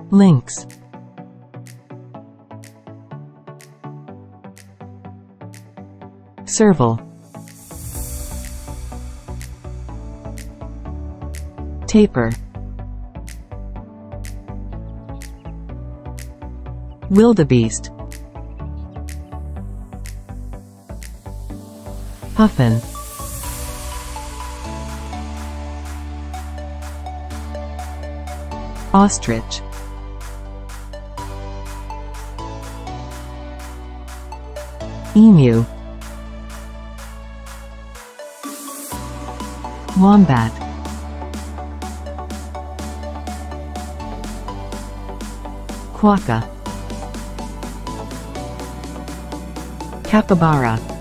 Lynx. Serval. Tapir. Wildebeest. Puffin. Ostrich. Emu. Wombat. Quokka. Capybara.